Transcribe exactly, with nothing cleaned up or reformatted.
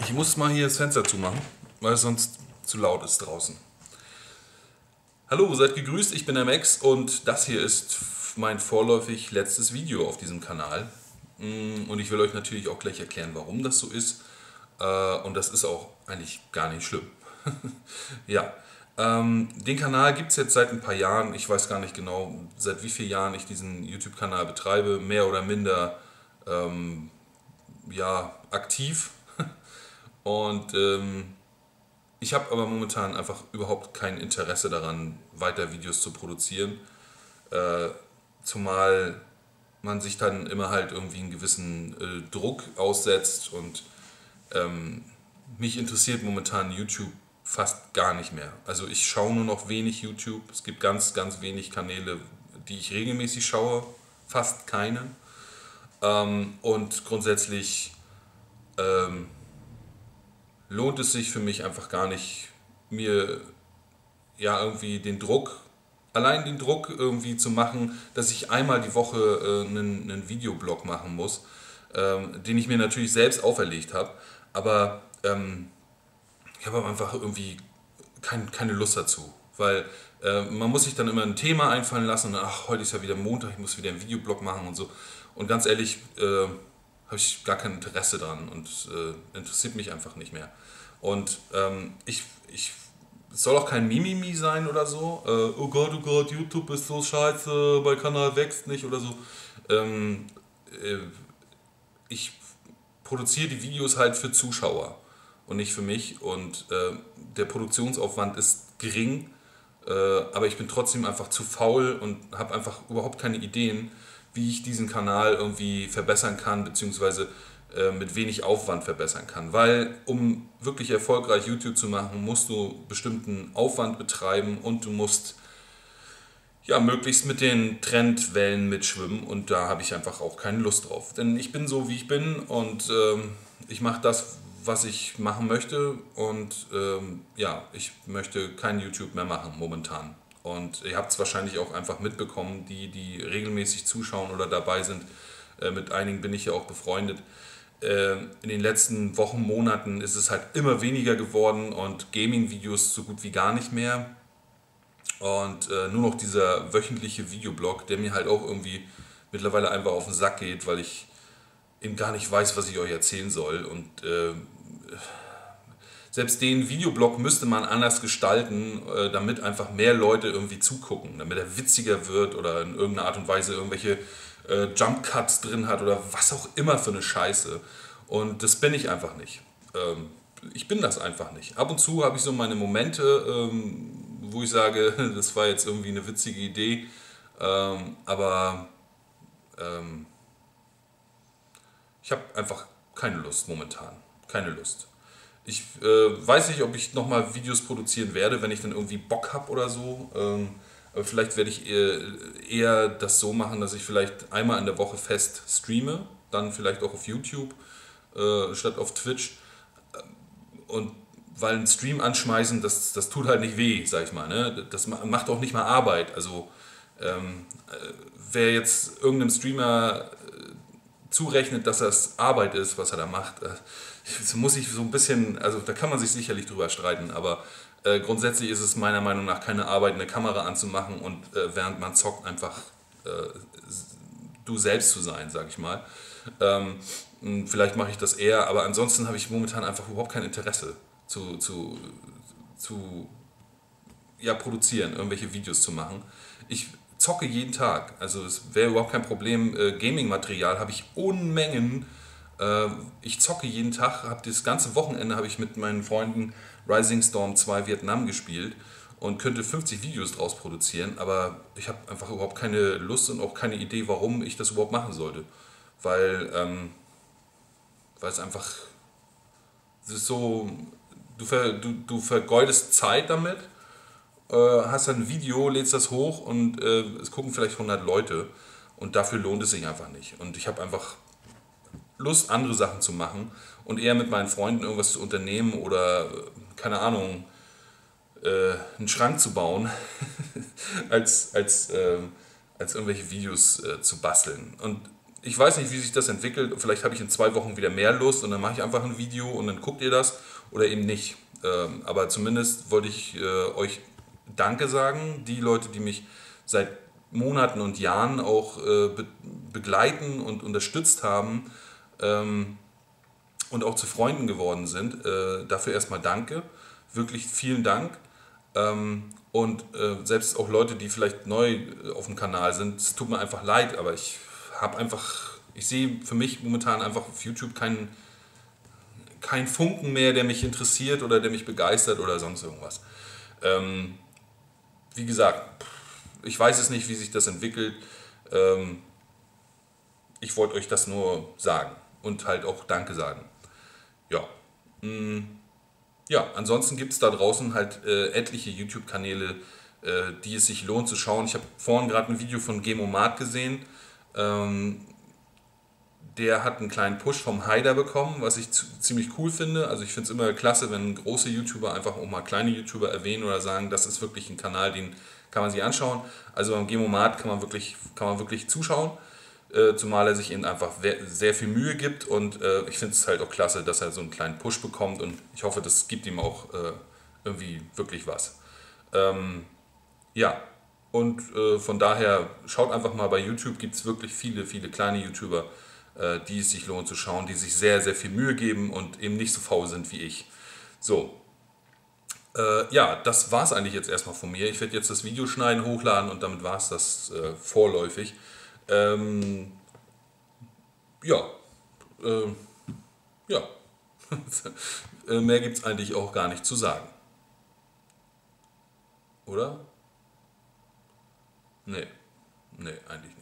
Ich muss mal hier das Fenster zumachen, weil es sonst zu laut ist draußen. Hallo, seid gegrüßt, ich bin der Max und das hier ist mein vorläufig letztes Video auf diesem Kanal. Und ich will euch natürlich auch gleich erklären, warum das so ist. Und das ist auch eigentlich gar nicht schlimm. Ja, ähm, den Kanal gibt es jetzt seit ein paar Jahren. Ich weiß gar nicht genau, seit wie vielen Jahren ich diesen YouTube-Kanal betreibe. Mehr oder minder ähm, ja, aktiv. Und ähm, ich habe aber momentan einfach überhaupt kein Interesse daran, weiter Videos zu produzieren. Äh, zumal man sich dann immer halt irgendwie einen gewissen äh, Druck aussetzt und ähm, mich interessiert momentan YouTube fast gar nicht mehr. Also ich schaue nur noch wenig YouTube. Es gibt ganz, ganz wenig Kanäle, die ich regelmäßig schaue. Fast keine. Ähm, und grundsätzlich ähm, lohnt es sich für mich einfach gar nicht, mir ja irgendwie den Druck, allein den Druck irgendwie zu machen, dass ich einmal die Woche äh, einen, einen Videoblog machen muss, ähm, den ich mir natürlich selbst auferlegt habe, aber ähm, ich habe einfach irgendwie kein, keine Lust dazu, weil äh, man muss sich dann immer ein Thema einfallen lassen und dann, ach, heute ist ja wieder Montag, ich muss wieder einen Videoblog machen und so. Und ganz ehrlich, äh, habe ich gar kein Interesse dran und äh, interessiert mich einfach nicht mehr. Und ähm, ich, ich es soll auch kein Mimimi sein oder so. Äh, oh Gott, oh Gott, YouTube ist so scheiße, mein Kanal wächst nicht oder so. Ähm, äh, ich produziere die Videos halt für Zuschauer und nicht für mich. Und äh, der Produktionsaufwand ist gering, äh, aber ich bin trotzdem einfach zu faul und habe einfach überhaupt keine Ideen, wie ich diesen Kanal irgendwie verbessern kann, beziehungsweise äh, mit wenig Aufwand verbessern kann. Weil um wirklich erfolgreich YouTube zu machen, musst du bestimmten Aufwand betreiben und du musst ja möglichst mit den Trendwellen mitschwimmen und da habe ich einfach auch keine Lust drauf. Denn ich bin so, wie ich bin und ähm, ich mache das, was ich machen möchte und ähm, ja, ich möchte kein YouTube mehr machen momentan. Und ihr habt es wahrscheinlich auch einfach mitbekommen, die, die regelmäßig zuschauen oder dabei sind. Äh, mit einigen bin ich ja auch befreundet. Äh, in den letzten Wochen, Monaten ist es halt immer weniger geworden und Gaming-Videos so gut wie gar nicht mehr. Und äh, nur noch dieser wöchentliche Videoblog, der mir halt auch irgendwie mittlerweile einfach auf den Sack geht, weil ich eben gar nicht weiß, was ich euch erzählen soll. Und äh, selbst den Videoblog müsste man anders gestalten, äh, damit einfach mehr Leute irgendwie zugucken, damit er witziger wird oder in irgendeiner Art und Weise irgendwelche äh, Jump Cuts drin hat oder was auch immer für eine Scheiße. Und das bin ich einfach nicht. Ähm, ich bin das einfach nicht. Ab und zu habe ich so meine Momente, ähm, wo ich sage, das war jetzt irgendwie eine witzige Idee, ähm, aber ähm, ich habe einfach keine Lust momentan. Keine Lust. Ich äh, weiß nicht, ob ich nochmal Videos produzieren werde, wenn ich dann irgendwie Bock habe oder so. Ähm, aber vielleicht werde ich eher, eher das so machen, dass ich vielleicht einmal in der Woche fest streame, dann vielleicht auch auf YouTube äh, statt auf Twitch. Und weil ein Stream anschmeißen, das, das tut halt nicht weh, sag ich mal. Ne? Das macht auch nicht mal Arbeit. Also ähm, wer jetzt irgendeinem Streamer zurechnet, dass das Arbeit ist, was er da macht, äh, muss ich so ein bisschen, also da kann man sich sicherlich drüber streiten, aber äh, grundsätzlich ist es meiner Meinung nach keine Arbeit, eine Kamera anzumachen und äh, während man zockt einfach äh, du selbst zu sein, sag ich mal. Ähm, vielleicht mache ich das eher, aber ansonsten habe ich momentan einfach überhaupt kein Interesse zu, zu, zu ja, produzieren, irgendwelche Videos zu machen. Ich zocke jeden Tag, also es wäre überhaupt kein Problem. Äh, Gaming-Material habe ich Unmengen. Äh, ich zocke jeden Tag, habe das ganze Wochenende habe ich mit meinen Freunden Rising Storm zwei Vietnam gespielt und könnte fünfzig Videos draus produzieren, aber ich habe einfach überhaupt keine Lust und auch keine Idee, warum ich das überhaupt machen sollte. Weil, ähm, weil es einfach es ist so, du, ver, du, du vergeudest Zeit damit, äh, hast dann ein Video, lädst das hoch und äh, es gucken vielleicht hundert Leute und dafür lohnt es sich einfach nicht. Und ich habe einfach Lust, andere Sachen zu machen und eher mit meinen Freunden irgendwas zu unternehmen oder, keine Ahnung, äh, einen Schrank zu bauen, als, als, äh, als irgendwelche Videos äh, zu basteln. Und ich weiß nicht, wie sich das entwickelt. Vielleicht habe ich in zwei Wochen wieder mehr Lust und dann mache ich einfach ein Video und dann guckt ihr das oder eben nicht. Ähm, aber zumindest wollte ich äh, euch Danke sagen, die Leute, die mich seit Monaten und Jahren auch äh, be begleiten und unterstützt haben ähm, und auch zu Freunden geworden sind. Äh, dafür erstmal danke, wirklich vielen Dank. Ähm, und äh, selbst auch Leute, die vielleicht neu äh, auf dem Kanal sind, es tut mir einfach leid, aber ich habe einfach, ich sehe für mich momentan einfach auf YouTube keinen kein Funken mehr, der mich interessiert oder der mich begeistert oder sonst irgendwas. Ähm, wie gesagt, ich weiß es nicht, wie sich das entwickelt. Ähm, ich wollte euch das nur sagen und halt auch Danke sagen. Ja. Mm, ja, ansonsten gibt es da draußen halt äh, etliche YouTube-Kanäle, äh, die es sich lohnt zu schauen. Ich habe vorhin gerade ein Video von Gemomat gesehen. Ähm, der hat einen kleinen Push vom Haider bekommen, was ich zu, ziemlich cool finde. Also ich finde es immer klasse, wenn große YouTuber einfach auch mal kleine YouTuber erwähnen oder sagen, das ist wirklich ein Kanal, den kann man sich anschauen. Also beim Gemomat kann man wirklich, kann man wirklich zuschauen, äh, zumal er sich eben einfach sehr viel Mühe gibt und äh, ich finde es halt auch klasse, dass er so einen kleinen Push bekommt und ich hoffe, das gibt ihm auch äh, irgendwie wirklich was. Ähm, ja, und äh, von daher schaut einfach mal bei YouTube, gibt es wirklich viele, viele kleine YouTuber, äh, die es sich lohnt zu schauen, die sich sehr, sehr viel Mühe geben und eben nicht so faul sind wie ich. So, äh, ja, das war es eigentlich jetzt erstmal von mir. Ich werde jetzt das Video schneiden, hochladen und damit war es das äh, vorläufig. Ähm, ja, äh, ja, äh, mehr gibt es eigentlich auch gar nicht zu sagen, oder? Nee, nee, eigentlich nicht.